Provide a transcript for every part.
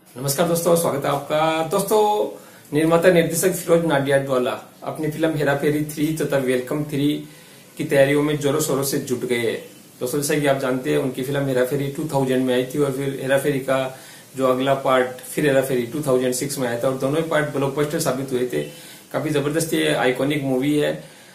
नमस्कार दोस्तों, स्वागत है आपका। दोस्तों, निर्माता निर्देशक फिरोज नाडियाडवाला अपनी फिल्म हेरा फेरी 3 तथा वेलकम 3 की तैयारियों में जोरों शोरों से जुट गए हैं। दोस्तों, जैसा कि आप जानते हैं, उनकी फिल्म हेरा फेरी 2000 में आई थी और फिर हेरा फेरी का जो अगला पार्ट फिर हेरा फेरी 2006 में आया था और दोनों ही पार्ट ब्लॉकबस्टर साबित हुए थे। काफी जबरदस्त ये आइकॉनिक मूवी है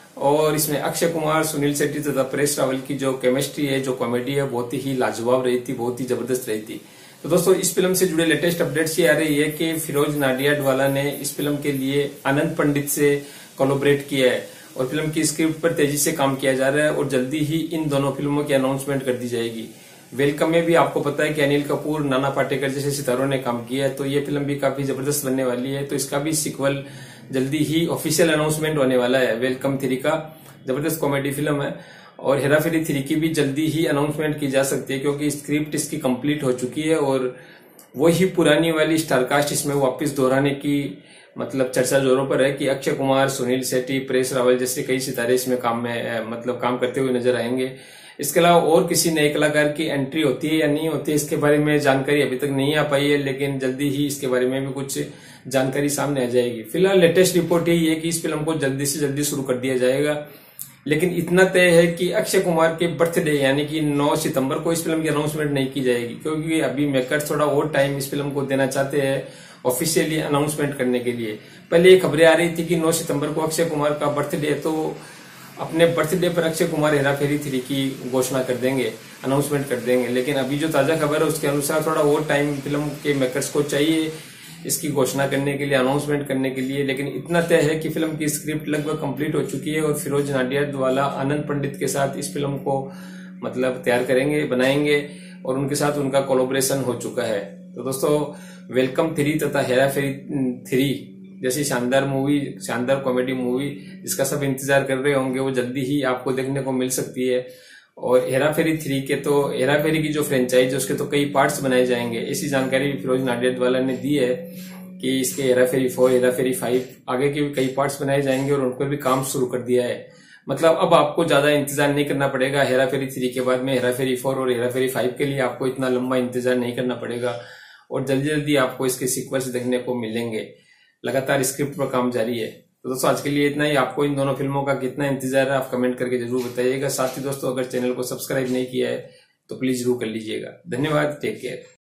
और इसमें अक्षय कुमार, सुनील शेट्टी तथा परेश रावल की जो केमिस्ट्री है, जो कॉमेडी है, बहुत ही लाजवाब रही थी, बहुत ही जबरदस्त रही थी। तो दोस्तों, इस फिल्म से जुड़े लेटेस्ट अपडेट्स ये आ रही है कि फिरोज नाडियाडवाला ने इस फिल्म के लिए आनंद पंडित से कोलैबोरेट किया है और फिल्म की स्क्रिप्ट पर तेजी से काम किया जा रहा है और जल्दी ही इन दोनों फिल्मों की अनाउंसमेंट कर दी जाएगी। वेलकम में भी आपको पता है कि अनिल कपूर, नाना पाटेकर जैसे सितारों ने काम किया है, तो ये फिल्म भी काफी जबरदस्त बनने वाली है। तो इसका भी सीक्वल जल्दी ही ऑफिशियल अनाउंसमेंट होने वाला है। वेलकम 3 का जबरदस्त कॉमेडी फिल्म है और हेरा फेरी 3 की भी जल्दी ही अनाउंसमेंट की जा सकती है क्योंकि स्क्रिप्ट इसकी कंप्लीट हो चुकी है और वही पुरानी वाली स्टारकास्ट इसमें वापस दोहराने की चर्चा जोरों पर है कि अक्षय कुमार, सुनील शेट्टी, परेश रावल जैसे कई सितारे इसमें काम करते हुए नजर आएंगे। इसके अलावा और किसी नए कलाकार की एंट्री होती है या नहीं होती है, इसके बारे में जानकारी अभी तक नहीं आ पाई है, लेकिन जल्दी ही इसके बारे में भी कुछ जानकारी सामने आ जाएगी। फिलहाल लेटेस्ट रिपोर्ट यही है कि इस फिल्म को जल्दी से जल्दी शुरू कर दिया जाएगा, लेकिन इतना तय है कि अक्षय कुमार के बर्थडे यानी कि 9 सितंबर को इस फिल्म की अनाउंसमेंट नहीं की जाएगी क्योंकि अभी मेकर्स थोड़ा और टाइम इस फिल्म को देना चाहते हैं ऑफिशियली अनाउंसमेंट करने के लिए। पहले ये खबरें आ रही थी कि 9 सितंबर को अक्षय कुमार का बर्थडे है, तो अपने बर्थडे पर अक्षय कुमार हेरा फेरी 3 की घोषणा कर देंगे, अनाउंसमेंट कर देंगे। लेकिन अभी जो ताजा खबर है उसके अनुसार थोड़ा और टाइम फिल्म के मेकर्स को चाहिए इसकी घोषणा करने के लिए, अनाउंसमेंट करने के लिए। लेकिन इतना तय है कि फिल्म की स्क्रिप्ट लगभग कंप्लीट हो चुकी है और फिरोज नाडियाडवाला आनंद पंडित के साथ इस फिल्म को तैयार करेंगे, बनाएंगे और उनके साथ उनका कोलैबोरेशन हो चुका है। तो दोस्तों, वेलकम 3 तथा हेरा फेरी 3 जैसी शानदार मूवी, शानदार कॉमेडी मूवी जिसका सब इंतजार कर रहे होंगे, वो जल्दी ही आपको देखने को मिल सकती है। और हेरा फेरी 3 के तो हेरा फेरी की जो फ्रेंचाइज है उसके तो कई पार्ट्स बनाए जाएंगे, ऐसी जानकारी फिरोज नाडियाडवाला ने दी है कि इसके हेरा फेरी 4, हेरा फेरी 5 आगे के भी कई पार्ट्स बनाए जाएंगे और उन पर भी काम शुरू कर दिया है। अब आपको ज्यादा इंतजार नहीं करना पड़ेगा। हेरा फेरी 3 के बाद में हेरा फेरी 4 और हेरा फेरी 5 के लिए आपको इतना लंबा इंतजार नहीं करना पड़ेगा और जल्दी जल्दी आपको इसके सीक्वल्स देखने को मिलेंगे। लगातार स्क्रिप्ट पर काम जारी है। तो दोस्तों, आज के लिए इतना ही। आपको इन दोनों फिल्मों का कितना इंतजार है आप कमेंट करके जरूर बताइएगा। साथ ही दोस्तों, अगर चैनल को सब्सक्राइब नहीं किया है तो प्लीज जरूर कर लीजिएगा। धन्यवाद, टेक केयर।